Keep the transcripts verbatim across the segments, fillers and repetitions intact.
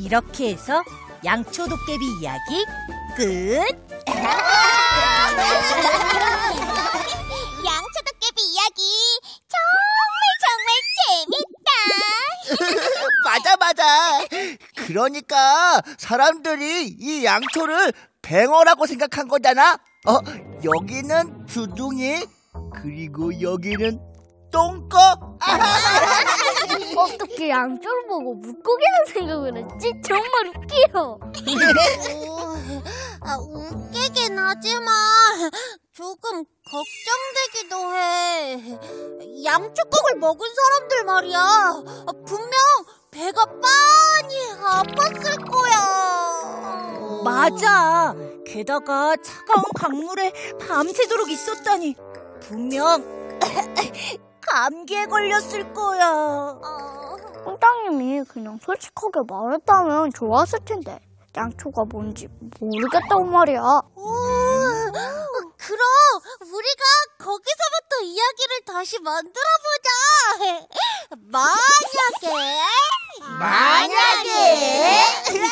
이렇게 해서 양초 도깨비 이야기 끝! 양초 도깨비 이야기 정말 정말 재밌다. 맞아 맞아. 그러니까 사람들이 이 양초를 뱅어라고 생각한 거잖아. 어, 여기는 주둥이, 그리고 여기는 똥꺼. 어떻게 양초를 보고 물고기라는 생각을 했지? 정말 웃기요. 아, 웃기긴 하지만 조금 걱정되기도 해. 양초국을 먹은 사람들 말이야, 분명 배가 많이 아팠을 거야. 맞아. 게다가 차가운 강물에 밤새도록 있었다니 분명 감기에 걸렸을 거야. 어... 훈장님이 그냥 솔직하게 말했다면 좋았을 텐데 양초가 뭔지 모르겠다고 말이야. 오, 그럼 우리가 거기서부터 이야기를 다시 만들어보자. 만약에 만약에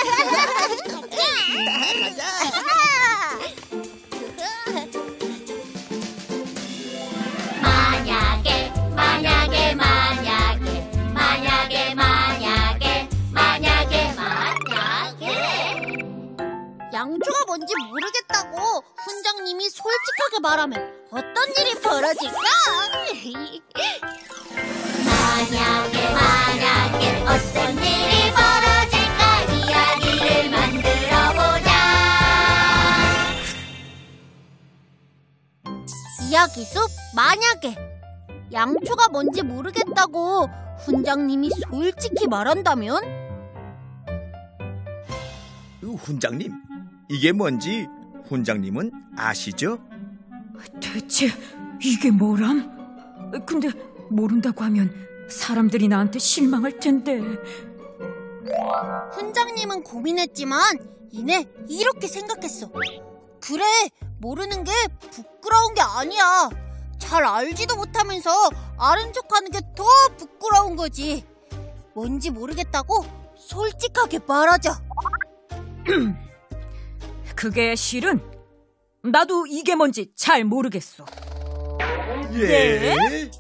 만약에 만약에 만약에 만약에 만약에 만약에 만약에 양초가 뭔지 모르겠다고 훈장님이 솔직하게 말하면 어떤 일이 벌어질까? 만약에 만약에 어떤 일이 벌어질까? 이야기를 만들어보자. 이야기 숲 만약에 양초가 뭔지 모르겠다고 훈장님이 솔직히 말한다면? 훈장님, 이게 뭔지 훈장님은 아시죠? 대체 이게 뭐람? 근데 모른다고 하면 사람들이 나한테 실망할 텐데. 훈장님은 고민했지만 이내 이렇게 생각했어. 그래, 모르는 게 부끄러운 게 아니야. 잘 알지도 못하면서 아는 척하는 게 더 부끄러운 거지. 뭔지 모르겠다고 솔직하게 말하자. 그게 실은 나도 이게 뭔지 잘 모르겠어. 예?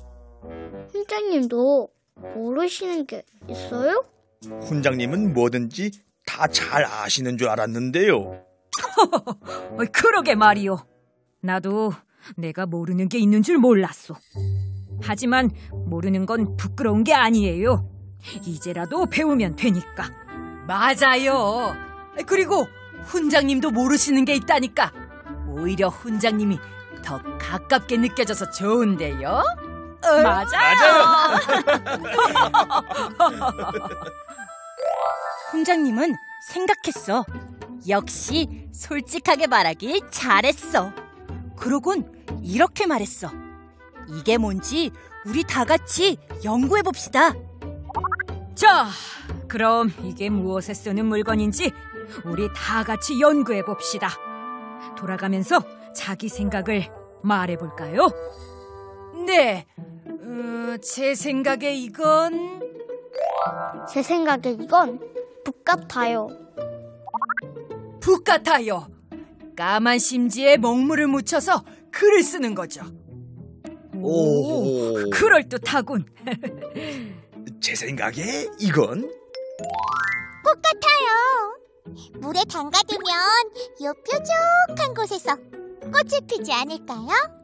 훈장님도 모르시는 게 있어요? 훈장님은 뭐든지 다 잘 아시는 줄 알았는데요. 그러게 말이요. 나도 내가 모르는 게 있는 줄 몰랐어. 하지만 모르는 건 부끄러운 게 아니에요. 이제라도 배우면 되니까. 맞아요. 그리고 훈장님도 모르시는 게 있다니까 오히려 훈장님이 더 가깝게 느껴져서 좋은데요. 맞아요. 훈장님은 생각했어. 역시 솔직하게 말하길 잘했어. 그러곤 이렇게 말했어. 이게 뭔지 우리 다 같이 연구해봅시다. 자, 그럼 이게 무엇에 쓰는 물건인지 우리 다 같이 연구해봅시다. 돌아가면서 자기 생각을 말해볼까요? 네, 어, 제 생각에 이건... 제 생각에 이건 북 같아요. 북 같아요. 까만 심지에 먹물을 묻혀서 글을 쓰는 거죠. 오, 그럴듯하군. 제 생각에 이건 꽃 같아요. 물에 담가두면 요 뾰족한 곳에서 꽃이 피지 않을까요?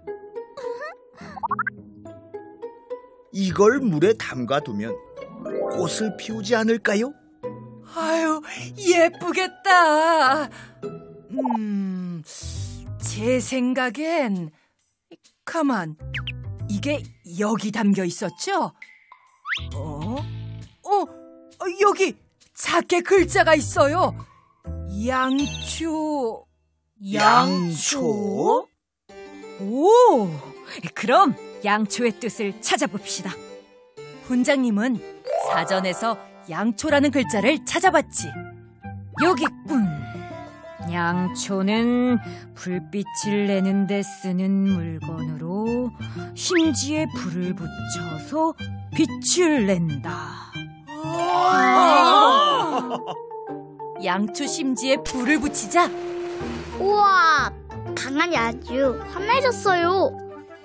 이걸 물에 담가두면 꽃을 피우지 않을까요? 아유, 예쁘겠다. 음, 제 생각엔 가만, 이게 여기 담겨 있었죠? 어? 어, 여기 작게 글자가 있어요. 양초. 양초? 오, 그럼 양초의 뜻을 찾아봅시다. 훈장님은 사전에서 양초라는 글자를 찾아봤지. 여기 있군. 양초는 불빛을 내는 데 쓰는 물건으로 심지에 불을 붙여서 빛을 낸다. 양초 심지에 불을 붙이자 우와, 방안이 아주 환해졌어요.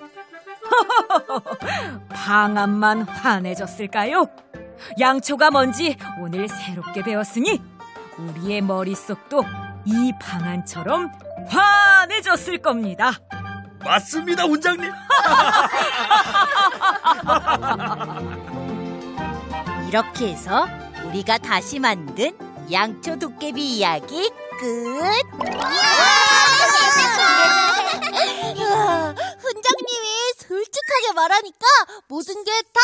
방안만 환해졌을까요? 양초가 뭔지 오늘 새롭게 배웠으니 우리의 머릿속도 이 방안처럼 환해졌을 겁니다. 맞습니다, 훈장님. 이렇게 해서 우리가 다시 만든 양초 도깨비 이야기 끝. 이야, 훈장님이 솔직하게 말하니까 모든 게 다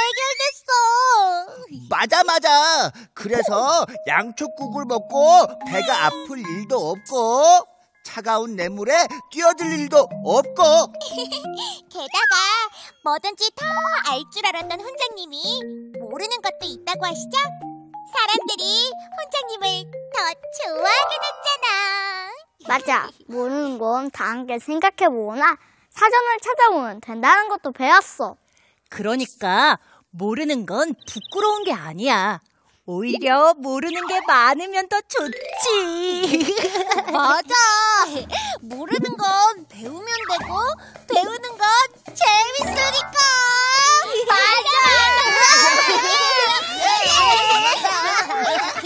해결됐어. 맞아 맞아. 그래서 양초국을 먹고 배가 아플 일도 없고 차가운 뇌물에 뛰어들 일도 없고. 게다가 뭐든지 다 알 줄 알았던 훈장님이 모르는 것도 있다고 하시죠? 사람들이 훈장님을 더 좋아하게 됐잖아. 맞아. 모르는 건 다 함께 생각해보거나 사전을 찾아보면 된다는 것도 배웠어. 그러니까 모르는 건 부끄러운 게 아니야. 오히려 모르는 게 많으면 더 좋지. 맞아. 모르는 건 배우면 되고 배우는 건 재밌으니까. 맞아.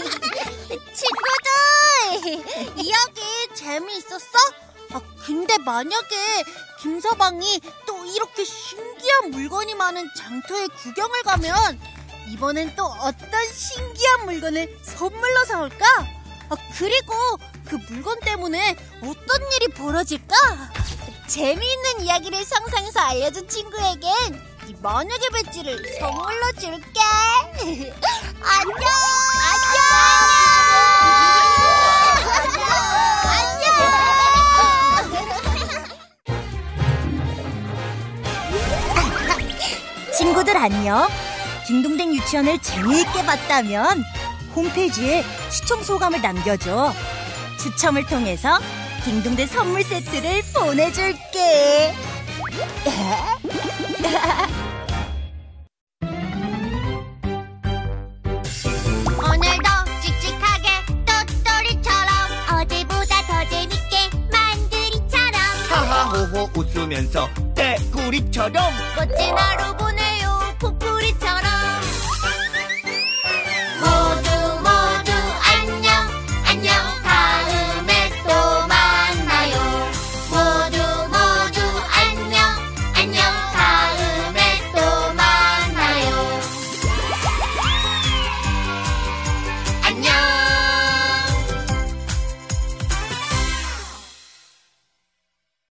친구들, 이야기 재미있었어? 아, 근데 만약에 김서방이 또 이렇게 신기한 물건이 많은 장터에 구경을 가면 이번엔 또 어떤 신기한 물건을 선물로 사올까? 아, 그리고 그 물건 때문에 어떤 일이 벌어질까? 재미있는 이야기를 상상해서 알려준 친구에겐 이 만약의 배지를 선물로 줄게. 안녕. 친구들 안녕. 딩동댕 유치원을 재미있게 봤다면 홈페이지에 시청 소감을 남겨줘. 추첨을 통해서 딩동댕 선물 세트를 보내줄게. 오늘도 칙칙하게 똘똘이처럼 어제보다 더 재밌게 만들이처럼 하하호호 웃으면서 떼구리처럼 꽃은 얼어